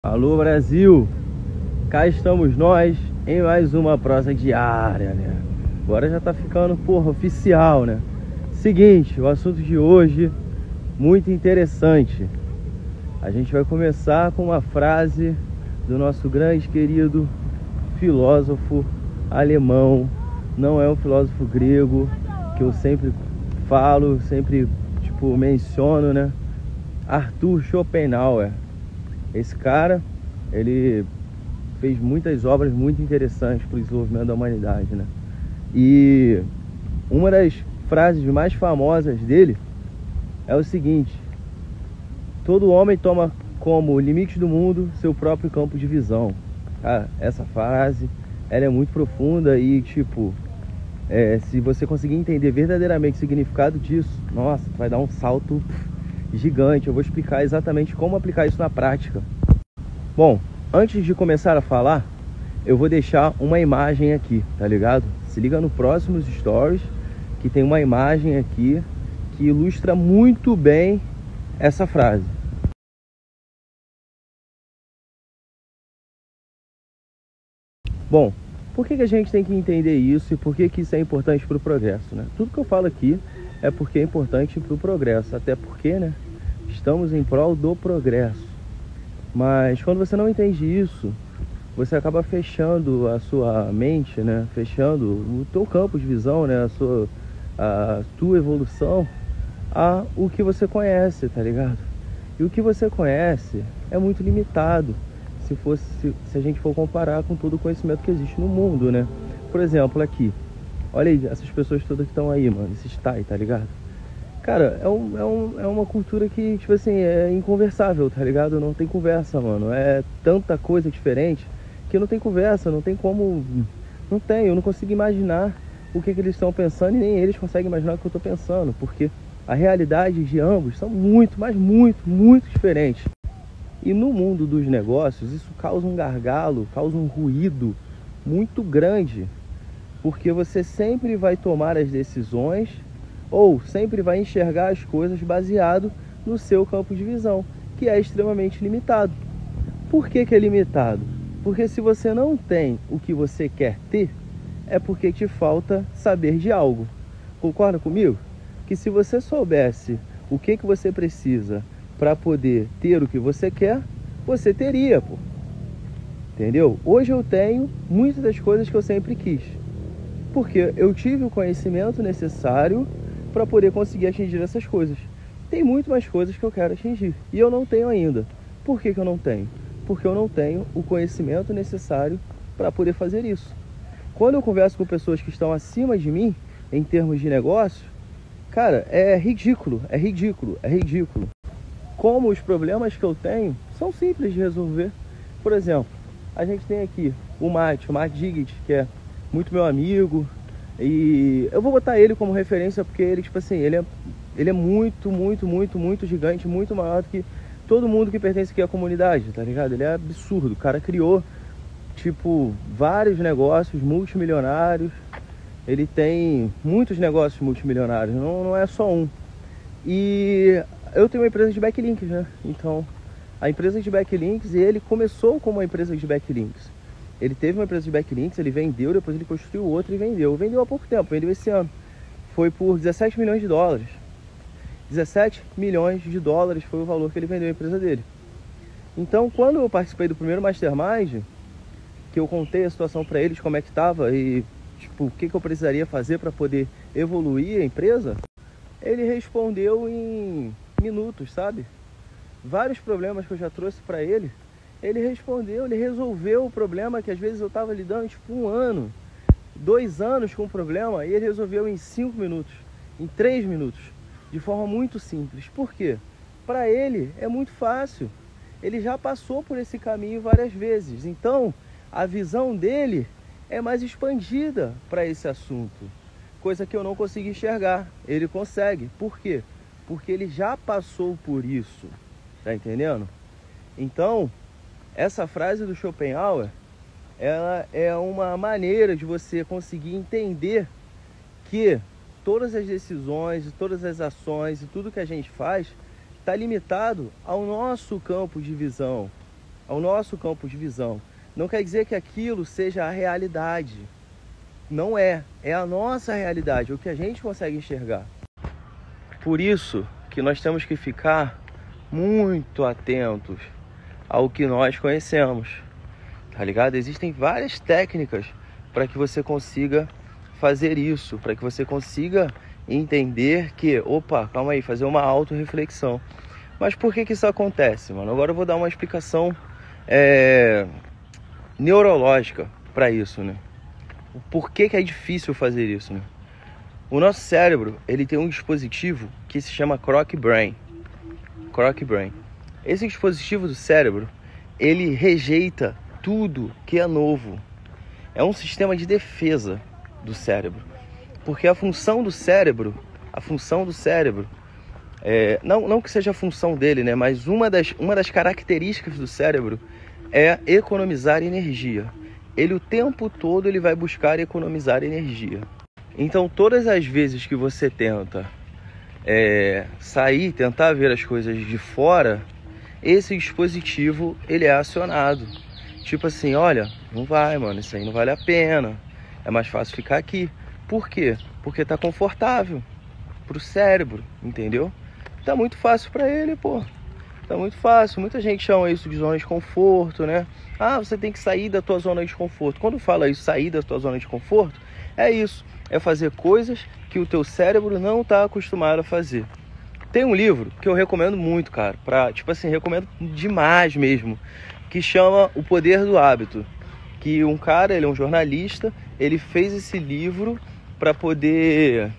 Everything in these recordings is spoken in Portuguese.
Alô Brasil, cá estamos nós em mais uma prosa diária, né? Agora já tá ficando, oficial, né? Seguinte, o assunto de hoje, muito interessante. A gente vai começar com uma frase do nosso grande querido filósofo alemão. Não é um filósofo grego, que eu sempre falo, sempre, menciono, né? Arthur Schopenhauer. Esse cara, ele fez muitas obras muito interessantes para o desenvolvimento da humanidade, né? E uma das frases mais famosas dele é o seguinte: todo homem toma como limite do mundo seu próprio campo de visão. Cara, essa frase, ela é muito profunda e, se você conseguir entender verdadeiramente o significado disso, nossa, vai dar um salto gigante. Eu vou explicar exatamente como aplicar isso na prática. Bom, antes de começar a falar, eu vou deixar uma imagem aqui, tá ligado? Se liga no próximos stories, que tem uma imagem aqui que ilustra muito bem essa frase. Bom, por que a gente tem que entender isso e por que isso é importante para o progresso, né? Tudo que eu falo aqui é porque é importante para o progresso, até porque, né, estamos em prol do progresso. Mas quando você não entende isso, você acaba fechando a sua mente, né? Fechando o teu campo de visão, né? A tua evolução a o que você conhece, tá ligado? E o que você conhece é muito limitado se a gente for comparar com todo o conhecimento que existe no mundo, né? Por exemplo, aqui, olha aí essas pessoas todas que estão aí, mano, esses tai, tá ligado? Cara, é uma cultura que, é inconversável, tá ligado? Não tem conversa, mano. É tanta coisa diferente que não tem conversa, não tem como... Não tem, eu não consigo imaginar o que eles estão pensando e nem eles conseguem imaginar o que eu tô pensando, porque a realidade de ambos são muito, mas muito, muito diferentes. E no mundo dos negócios, isso causa um gargalo, causa um ruído muito grande, porque você sempre vai tomar as decisões ou sempre vai enxergar as coisas baseado no seu campo de visão, que é extremamente limitado. Por que é limitado? Porque se você não tem o que você quer ter, é porque te falta saber de algo. Concorda comigo? Que se você soubesse o que você precisa para poder ter o que você quer, você teria, pô. Entendeu? Hoje eu tenho muitas das coisas que eu sempre quis, porque eu tive o conhecimento necessário para poder conseguir atingir essas coisas. Tem muito mais coisas que eu quero atingir e eu não tenho ainda. Por que eu não tenho? Porque eu não tenho o conhecimento necessário para poder fazer isso. Quando eu converso com pessoas que estão acima de mim, em termos de negócio, cara, é ridículo, é ridículo, é ridículo. Como os problemas que eu tenho são simples de resolver. Por exemplo, a gente tem aqui o Matt Diggit, que é muito meu amigo, e eu vou botar ele como referência porque ele, ele é muito, muito, muito, muito gigante, muito maior do que todo mundo que pertence aqui à comunidade, tá ligado? Ele é absurdo, o cara criou, vários negócios multimilionários, ele tem muitos negócios multimilionários, não é só um. E eu tenho uma empresa de backlinks, né? Então, a empresa de backlinks, ele começou como uma empresa de backlinks. Ele teve uma empresa de backlinks, ele vendeu, depois ele construiu outra e vendeu. Vendeu há pouco tempo, vendeu esse ano. Foi por 17 milhões de dólares. 17 milhões de dólares foi o valor que ele vendeu a empresa dele. Então, quando eu participei do primeiro Mastermind, que eu contei a situação para eles, como é que estava e o que eu precisaria fazer para poder evoluir a empresa, ele respondeu em minutos, sabe? Vários problemas que eu já trouxe para ele, ele respondeu, ele resolveu o problema que às vezes eu estava lidando 1 ano, 2 anos com o problema, e ele resolveu em 5 minutos, em 3 minutos, de forma muito simples. Por quê? Para ele é muito fácil, ele já passou por esse caminho várias vezes, então a visão dele é mais expandida para esse assunto, coisa que eu não consigo enxergar, ele consegue. Por quê? Porque ele já passou por isso, tá entendendo? Então, essa frase do Schopenhauer, ela é uma maneira de você conseguir entender que todas as decisões, todas as ações e tudo que a gente faz está limitado ao nosso campo de visão. ao nosso campo de visão. Não quer dizer que aquilo seja a realidade. Não é. É a nossa realidade, o que a gente consegue enxergar. Por isso que nós temos que ficar muito atentos ao que nós conhecemos. Tá ligado? Existem várias técnicas para que você consiga fazer isso, para que você consiga entender que, opa, calma aí, fazer uma autorreflexão. Mas por que isso acontece, mano? Agora eu vou dar uma explicação neurológica para isso, né? Por que é difícil fazer isso, né? O nosso cérebro, ele tem um dispositivo que se chama Croc Brain. Croc Brain. Esse dispositivo do cérebro, ele rejeita tudo que é novo. É um sistema de defesa do cérebro. Porque a função do cérebro, não que seja a função dele, né? Mas uma das características do cérebro é economizar energia. Ele o tempo todo ele vai buscar economizar energia. Então todas as vezes que você tenta sair, tentar ver as coisas de fora, esse dispositivo ele é acionado. Tipo assim, olha, não vai, mano, isso aí não vale a pena. É mais fácil ficar aqui. Por quê? Porque tá confortável pro cérebro, entendeu? Tá muito fácil pra ele, pô. Tá muito fácil. Muita gente chama isso de zona de conforto, né? Ah, você tem que sair da tua zona de conforto. Quando fala isso, sair da tua zona de conforto, é isso. É fazer coisas que o teu cérebro não tá acostumado a fazer. Tem um livro que eu recomendo muito, cara. Recomendo demais mesmo. Que chama O Poder do Hábito. Que um cara, ele é um jornalista, ele fez esse livro para poder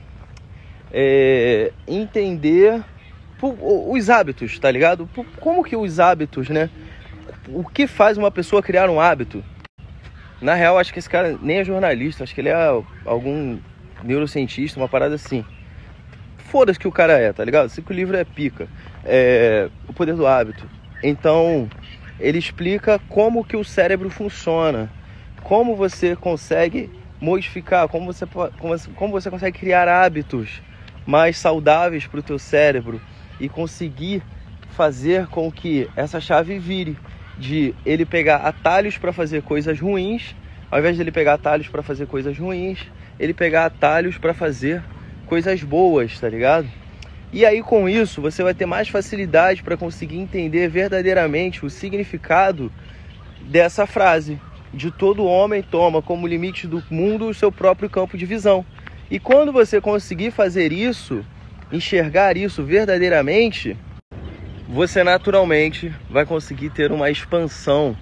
entender os hábitos, tá ligado? Como que os hábitos, né? O que faz uma pessoa criar um hábito? Na real, acho que esse cara nem é jornalista, acho que ele é algum neurocientista, uma parada assim. Foda-se que o cara é, tá ligado? Sei que o livro é pica. O Poder do Hábito. Então, ele explica como que o cérebro funciona, como você consegue modificar, como você consegue criar hábitos mais saudáveis para o teu cérebro e conseguir fazer com que essa chave vire de ele pegar atalhos para fazer coisas ruins, ao invés de ele pegar atalhos para fazer coisas ruins, ele pegar atalhos para fazer coisas boas, tá ligado? E aí com isso você vai ter mais facilidade para conseguir entender verdadeiramente o significado dessa frase: de todo homem toma como limite do mundo o seu próprio campo de visão. E quando você conseguir fazer isso, enxergar isso verdadeiramente, você naturalmente vai conseguir ter uma expansão,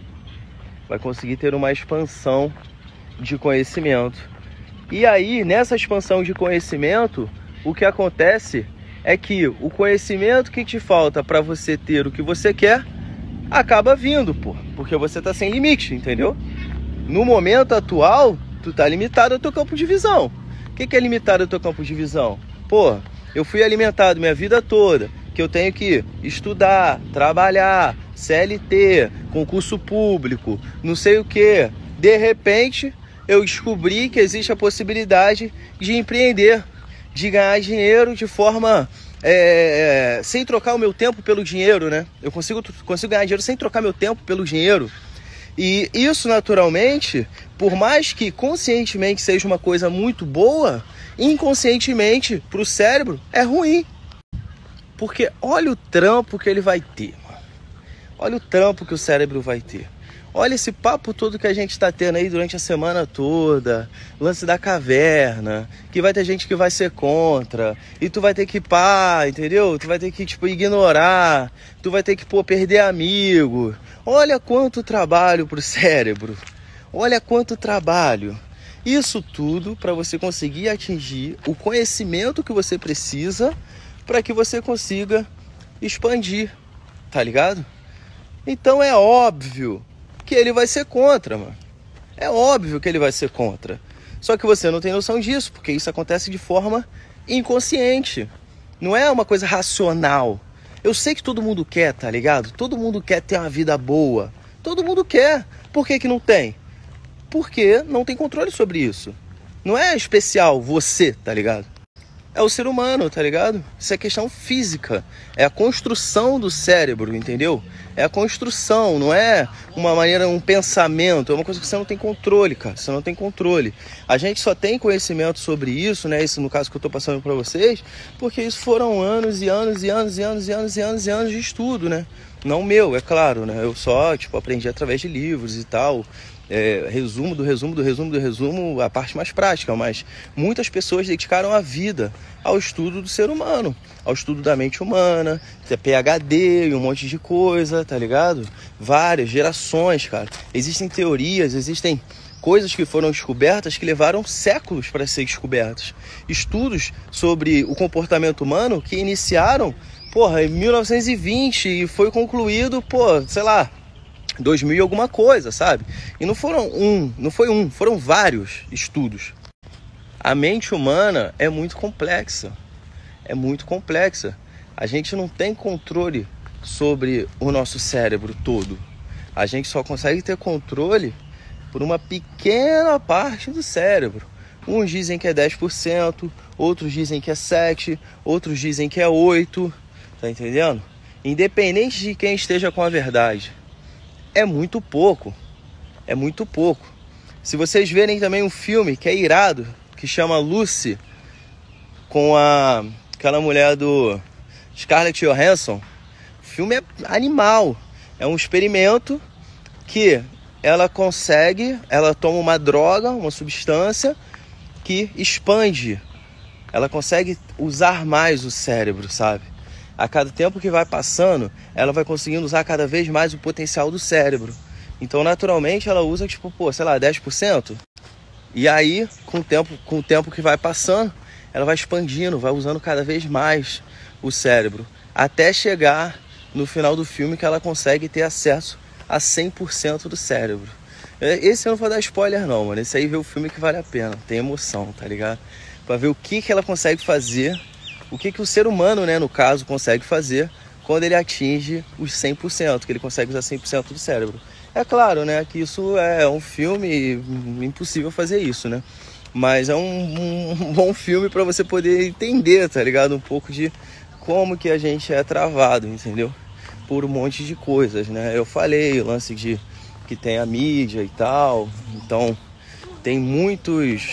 de conhecimento. E aí, nessa expansão de conhecimento, o que acontece é que o conhecimento que te falta para você ter o que você quer acaba vindo, pô, porque você tá sem limite, entendeu? No momento atual, tu tá limitado ao teu campo de visão. O que é limitado ao teu campo de visão? Pô, eu fui alimentado minha vida toda que eu tenho que estudar, trabalhar, CLT, concurso público, não sei o que. De repente, eu descobri que existe a possibilidade de empreender, de ganhar dinheiro de forma sem trocar o meu tempo pelo dinheiro, né? Eu consigo ganhar dinheiro sem trocar meu tempo pelo dinheiro. E isso, naturalmente, por mais que conscientemente seja uma coisa muito boa, inconscientemente, para o cérebro, é ruim. Porque olha o trampo que ele vai ter, mano. Olha o trampo que o cérebro vai ter. Olha esse papo todo que a gente está tendo aí durante a semana toda. Lance da caverna. Que vai ter gente que vai ser contra. E tu vai ter que entendeu? Tu vai ter que, ignorar. Tu vai ter que, perder amigo. Olha quanto trabalho pro cérebro. Olha quanto trabalho. Isso tudo para você conseguir atingir o conhecimento que você precisa para que você consiga expandir. Tá ligado? Então é óbvio que ele vai ser contra, mano. É óbvio que ele vai ser contra. Só que você não tem noção disso, porque isso acontece de forma inconsciente. Não é uma coisa racional. Eu sei que todo mundo quer, tá ligado? Todo mundo quer ter uma vida boa. Todo mundo quer. Por que não tem? Porque não tem controle sobre isso. Não é especial você, tá ligado? é o ser humano, tá ligado? Isso é questão física, é a construção do cérebro, entendeu? É a construção, não é uma maneira, um pensamento, é uma coisa que você não tem controle, cara, você não tem controle. A gente só tem conhecimento sobre isso, né, isso no caso que eu tô passando pra vocês, porque isso foram anos e anos e anos e anos e anos e anos e anos de estudo, né? Não meu, é claro, né? Eu só, aprendi através de livros e tal, resumo do resumo do resumo do resumo, a parte mais prática, mas muitas pessoas dedicaram a vida ao estudo do ser humano, ao estudo da mente humana, PhD e um monte de coisa, tá ligado? Várias gerações, cara. Existem teorias, existem coisas que foram descobertas que levaram séculos para ser descobertas. Estudos sobre o comportamento humano que iniciaram, em 1920 e foi concluído, sei lá, 2000 e alguma coisa, sabe? E não foram vários estudos. A mente humana é muito complexa. É muito complexa. A gente não tem controle sobre o nosso cérebro todo. A gente só consegue ter controle por uma pequena parte do cérebro. Uns dizem que é 10%, outros dizem que é 7%, outros dizem que é 8%. Tá entendendo? Independente de quem esteja com a verdade. É muito pouco. É muito pouco. Se vocês verem também um filme que é irado, que chama Lucy, com aquela mulher do Scarlett Johansson, o filme é animal. É um experimento que ela toma uma droga, uma substância que expande. Ela consegue usar mais o cérebro, sabe? A cada tempo que vai passando, ela vai conseguindo usar cada vez mais o potencial do cérebro. Então, naturalmente, ela usa, 10%. E aí, com o tempo que vai passando, ela vai expandindo, vai usando cada vez mais o cérebro. Até chegar no final do filme que ela consegue ter acesso a 100% do cérebro. Esse eu não vou dar spoiler não, mano. Esse aí vê o filme que vale a pena. Tem emoção, tá ligado? Pra ver o que ela consegue fazer. O que o ser humano, né, no caso, consegue fazer quando ele atinge os 100%, que ele consegue usar 100% do cérebro. É claro, né, que isso é um filme, impossível fazer isso, né? Mas é um bom filme para você poder entender, tá ligado? Um pouco de como que a gente é travado, entendeu? Por um monte de coisas, né? Eu falei o lance de que tem a mídia e tal, então tem muitos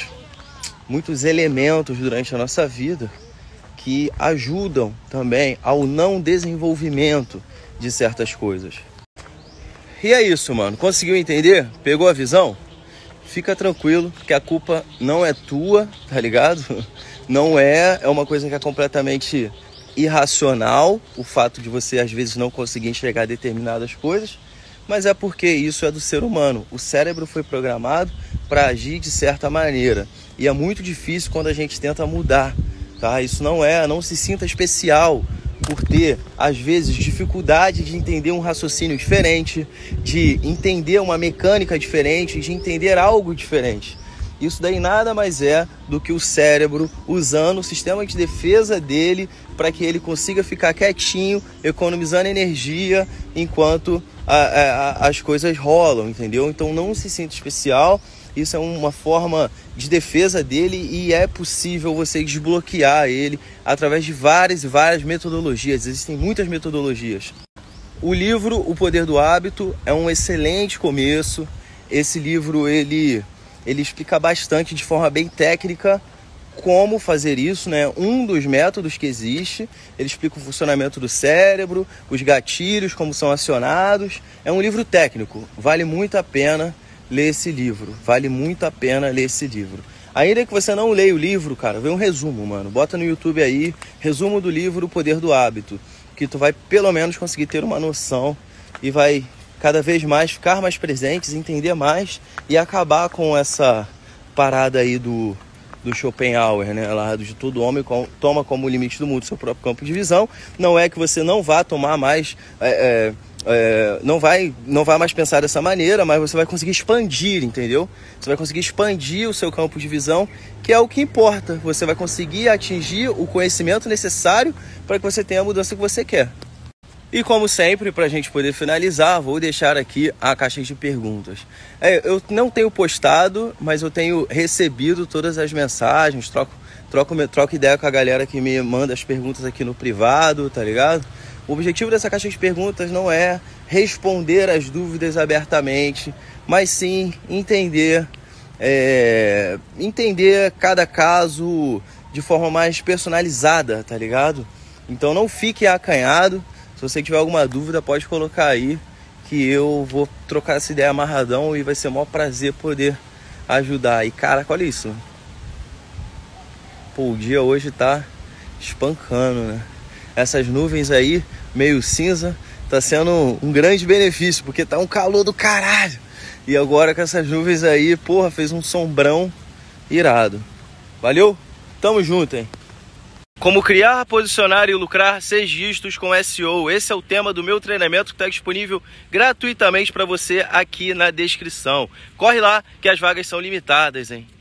elementos durante a nossa vida que ajudam também ao não desenvolvimento de certas coisas. E é isso, mano. Conseguiu entender? Pegou a visão? Fica tranquilo que a culpa não é tua, tá ligado? Não é uma coisa que é completamente irracional, o fato de você às vezes não conseguir enxergar determinadas coisas, mas é porque isso é do ser humano. O cérebro foi programado para agir de certa maneira e é muito difícil quando a gente tenta mudar. Tá? Isso não se sinta especial por ter, às vezes, dificuldade de entender um raciocínio diferente, de entender uma mecânica diferente, de entender algo diferente. Isso daí nada mais é do que o cérebro usando o sistema de defesa dele para que ele consiga ficar quietinho, economizando energia enquanto as coisas rolam, entendeu? Então não se sinta especial. Isso é uma forma de defesa dele e é possível você desbloquear ele através de várias e várias metodologias. Existem muitas metodologias. O livro O Poder do Hábito é um excelente começo. Esse livro ele explica bastante de forma bem técnica como fazer isso, né? Um dos métodos que existe. Ele explica o funcionamento do cérebro, os gatilhos, como são acionados. É um livro técnico, vale muito a pena ler esse livro. Vale muito a pena ler esse livro. Ainda que você não leia o livro, cara, vê um resumo, mano. Bota no YouTube aí, resumo do livro O Poder do Hábito, que tu vai pelo menos conseguir ter uma noção e vai cada vez mais ficar mais presentes, entender mais e acabar com essa parada aí do Schopenhauer, né? Lá de todo homem toma como limite do mundo seu próprio campo de visão. Não é que você não vá tomar mais... não vai mais pensar dessa maneira, mas você vai conseguir expandir, entendeu? Você vai conseguir expandir o seu campo de visão, que é o que importa. Você vai conseguir atingir o conhecimento necessário para que você tenha a mudança que você quer. E como sempre, para a gente poder finalizar, vou deixar aqui a caixa de perguntas. Eu não tenho postado, mas eu tenho recebido todas as mensagens, troco troco ideia com a galera que me manda as perguntas aqui no privado, tá ligado? O objetivo dessa caixa de perguntas não é responder as dúvidas abertamente, mas sim entender cada caso de forma mais personalizada, tá ligado? Então não fique acanhado. Se você tiver alguma dúvida, pode colocar aí, que eu vou trocar essa ideia amarradão e vai ser o maior prazer poder ajudar. E caraca, olha isso. Pô, o dia hoje tá espancando, né? Essas nuvens aí, meio cinza, tá sendo um grande benefício, porque tá um calor do caralho. E agora com essas nuvens aí, porra, fez um sombrão irado. Valeu? Tamo junto, hein? Como criar, posicionar e lucrar 6 dígitos com SEO. Esse é o tema do meu treinamento que está disponível gratuitamente para você aqui na descrição. Corre lá que as vagas são limitadas, hein?